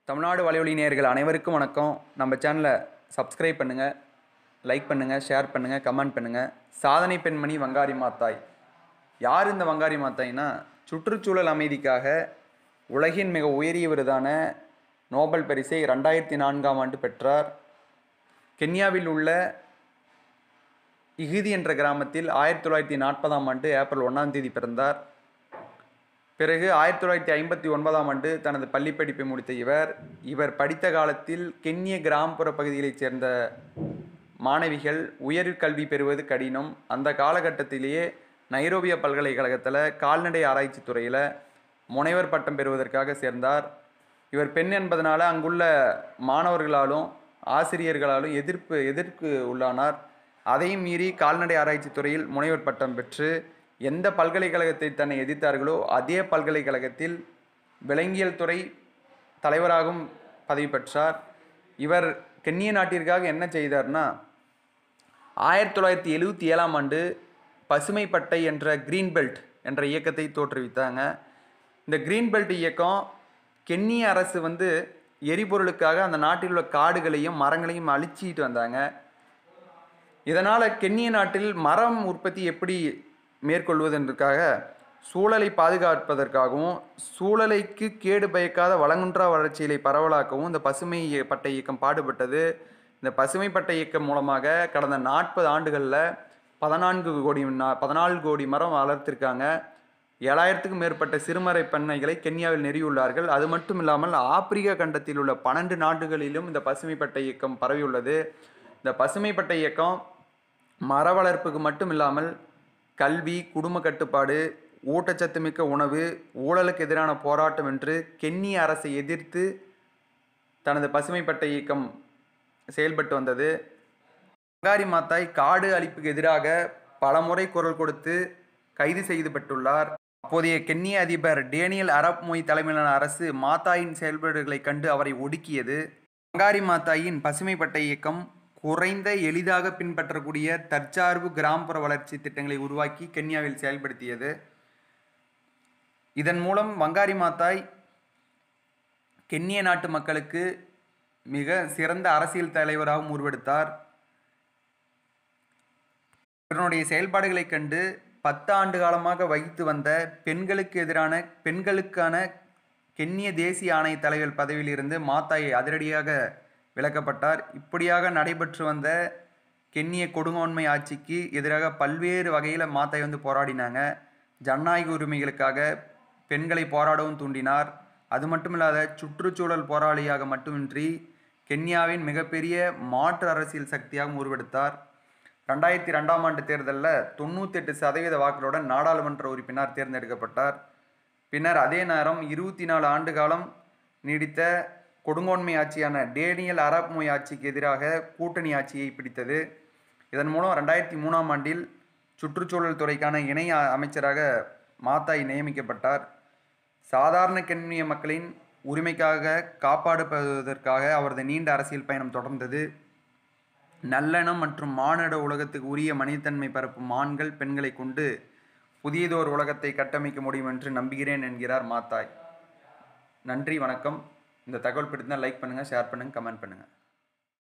தமிழ்நாடு வலையொலி நேயர்கள் அனைவருக்கும் வணக்கம். நம்ம சேனலை சப்ஸ்கிரைப் பண்ணுங்கள், லைக் பண்ணுங்கள், ஷேர் பண்ணுங்கள், கமெண்ட் பண்ணுங்கள். சாதனை பெண்மணி வங்காரி மாத்தாய். யார் இந்த வங்காரி மாத்தாய்னா, சுற்றுச்சூழல் அமைதிக்காக உலகின் மிக உயரிய விருதான நோபல் பரிசை 2004ஆம் ஆண்டு பெற்றார். கென்யாவில் உள்ள இகுதி என்ற கிராமத்தில் 1940ஆம் ஆண்டு ஏப்ரல் 1ஆம் தேதி பிறந்தார். பிறகு 1959ஆம் ஆண்டு தனது பள்ளி படிப்பை முடித்த இவர் படித்த காலத்தில் கென்ய கிராமப்புற பகுதிகளைச் சேர்ந்த மாணவிகள் உயர்கல்வி பெறுவது கடினம். அந்த காலகட்டத்திலேயே நைரோபியா பல்கலைக்கழகத்தில் கால்நடை ஆராய்ச்சி துறையில் முனைவர் பட்டம் பெறுவதற்காக சேர்ந்தார். இவர் பெண் என்பதனால அங்குள்ள மாணவர்களாலும் ஆசிரியர்களாலும் எதிர்ப்பு உள்ளானார். அதையும் மீறி கால்நடை ஆராய்ச்சி துறையில் முனைவர் பட்டம் பெற்று எந்த பல்கலைக்கழகத்தை தன்னை எதிர்த்தார்களோ அதே பல்கலைக்கழகத்தில் விலங்கியல் துறை தலைவராகவும் பதவி பெற்றார். இவர் கென்ய நாட்டிற்காக என்ன செய்தார்னா, 1977ஆம் ஆண்டு பசுமை பட்டை என்ற கிரீன் பெல்ட் என்ற இயக்கத்தை தோற்றுவித்தாங்க. இந்த கிரீன் பெல்ட் இயக்கம் கென்ய அரசு எரிபொருளுக்காக அந்த நாட்டில் உள்ள காடுகளையும் மரங்களையும் அழிச்சிட்டு வந்தாங்க. இதனால் கென்ய நாட்டில் மரம் உற்பத்தி எப்படி மேற்கொள்வதற்காக சூழலை பாதுகாப்பதற்காகவும் சூழலைக்கு கேடு பயக்காத வளங்குன்றா வளர்ச்சியை பரவலாக்கவும் இந்த பசுமை பட்டை இயக்கம் பாடுபட்டது. இந்த பசுமை பட்டை இயக்கம் மூலமாக கடந்த 40 ஆண்டுகளில் 14 கோடி மரம் வளர்த்திருக்காங்க. 7000க்கும் மேற்பட்ட சிறுமறை பண்ணைகளை கென்யாவில் நிறுவியுள்ளார்கள். அது மட்டும் இல்லாமல் ஆப்பிரிக்கா கண்டத்தில் உள்ள 12 நாடுகளிலும் இந்த பசுமை பட்டை இயக்கம் பரவியுள்ளது. இந்த பசுமை பட்டை இயக்கம் மர வளர்ப்புக்கு மட்டும் இல்லாமல் கல்வி, குடும்ப கட்டுப்பாடு, ஊட்டச்சத்து மிக்க உணவு, ஊழலுக்கு எதிரான போராட்டம் என்று கென்ய அரசை எதிர்த்து தனது பசுமை பட்டை இயக்கம் செயல்பட்டு வந்தது. வங்காரி மாத்தாய் காடு அழிப்புக்கு எதிராக பலமுறை குரல் கொடுத்து கைது செய்யப்பட்டுள்ளார். அப்போதைய கென்ய அதிபர் டேனியல் அரப் மொய் தலைமையிலான அரசு மாத்தாயின் செயல்பாடுகளை கண்டு அவரை ஒடுக்கியது. வங்காரி மாத்தாயின் பசுமை பட்டை இயக்கம் குறைந்த எளிதாக பின்பற்றக்கூடிய தற்சார்பு கிராமப்புற வளர்ச்சி திட்டங்களை உருவாக்கி கென்யாவில் செயல்படுத்தியது. இதன் மூலம் வங்காரி மாத்தாய் கென்ய நாட்டு மக்களுக்கு மிக சிறந்த அரசியல் தலைவராகவும் உருவெடுத்தார். இவருடைய செயல்பாடுகளை கண்டு 10 ஆண்டு காலமாக வகித்து வந்த பெண்களுக்கான கென்ய தேசிய ஆணைய தலைவர் பதவியில் இருந்து மாத்தாய் அதிரடியாக விலக்கப்பட்டார். இப்படியாக நடைபெற்று வந்த கென்ய கொடுங்கோன்மை ஆட்சிக்கு எதிராக பல்வேறு வகையில் மாத்தாய் போராடினாங்க. ஜனநாயக உரிமைகளுக்காக பெண்களை போராடவும் தூண்டினார். அது மட்டுமில்லாத சுற்றுச்சூழல் போராளியாக மட்டுமின்றி கென்யாவின் மிகப்பெரிய மாற்று அரசியல் சக்தியாகவும் உருவெடுத்தார். 2002ஆம் ஆண்டு தேர்தலில் 98% வாக்குகளுடன் நாடாளுமன்ற உறுப்பினர் தேர்ந்தெடுக்கப்பட்டார். பின்னர் அதே நேரம் 24 ஆண்டு காலம் நீடித்த கொடுங்கோன்மை ஆட்சியான டேனியல் அரப் மொய் ஆட்சிக்கு எதிராக கூட்டணி ஆட்சியை பிடித்தது. இதன் மூலம் 2003ஆம் ஆண்டில் சுற்றுச்சூழல் துறைக்கான இணை அமைச்சராக மாத்தாய் நியமிக்கப்பட்டார். சாதாரண கென்ய மக்களின் உரிமைக்காக காப்பாடுவதற்காக அவரது நீண்ட அரசியல் பயணம் தொடர்ந்தது. நல்லெண்ணம் மற்றும் மானிட உலகத்துக்கு உரிய மனிதத்தன்மை பரப்பும் ஆண்கள் பெண்களை கொண்டு புதியதோர் உலகத்தை கட்டமைக்க முடியும் என்று நம்புகிறேன் என்கிறார் மாத்தாய். நன்றி, வணக்கம். இந்த தகவல் பிடித்திருந்தால் லைக் பண்ணுங்கள், ஷேர் பண்ணுங்கள், கமெண்ட் பண்ணுங்கள்.